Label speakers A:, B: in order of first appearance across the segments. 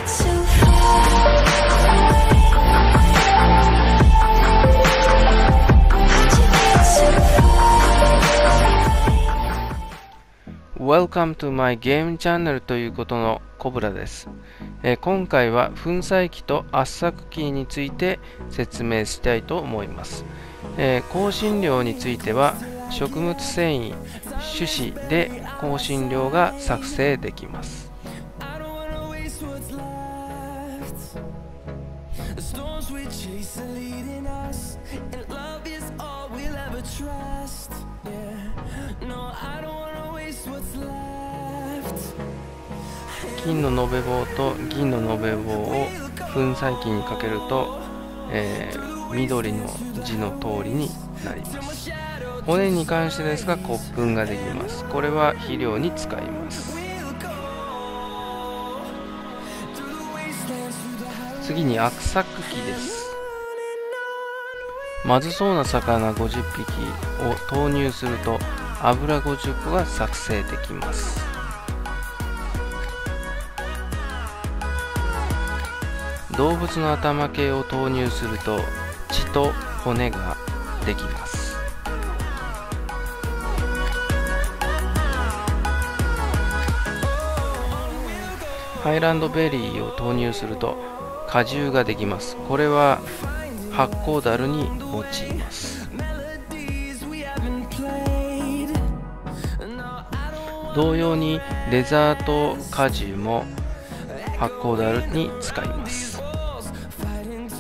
A: Welcome to my game channel ということのコブラです。今回は粉砕機と圧搾機について説明したいと思います。香辛料については食物繊維、種子で香辛料が作成できます。金の延べ棒と銀の延べ棒を粉砕機にかけると、緑の字の通りになります。骨に関してですが骨粉ができます。これは肥料に使います。次に圧搾機です。まずそうな魚50匹を投入すると油50個が作成できます。動物の頭系を投入すると血と骨ができます。ハイランドベリーを投入すると果汁ができます。これは発酵ダルに用います。同様にデザート果汁も発酵ダルに使います。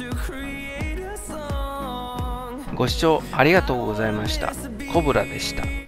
A: ご視聴ありがとうございました。コブラでした。